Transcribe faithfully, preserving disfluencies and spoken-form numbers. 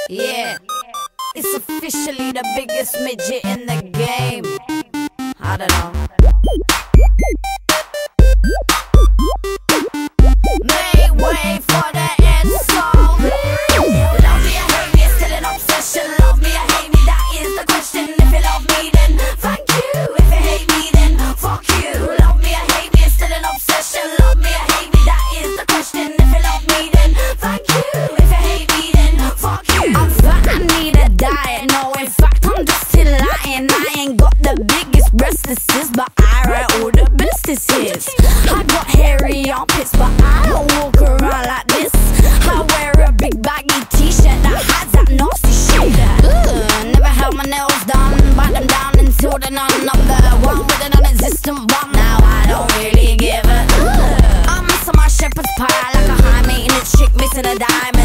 Yeah, it's officially the biggest midget in the game. I don't know. Make way for the end song. Love me or hate me, it's still an obsession. Love me or hate me, that is the question. If you love me, then thank you. If you hate me, then fuck you. Love me or hate me, it's still an obsession. Love me or hate me, that is the question. If you love me, then thank you. If you hate me, then fuck you. I'm fat, I need a diet. No, in fact, I'm just still lying. I ain't got the biggest breasts, this is, but I write all the best this is. I got hairy armpits, but I don't walk around like this. I wear a big baggy t-shirt that has that nasty shit. Ugh, never held my nails done, bite them down until they're none. I'm the one with an non-existent bum. Now I don't really give a ugh. I'm missing my shepherd's pie like a high maintenance chick missing a dime.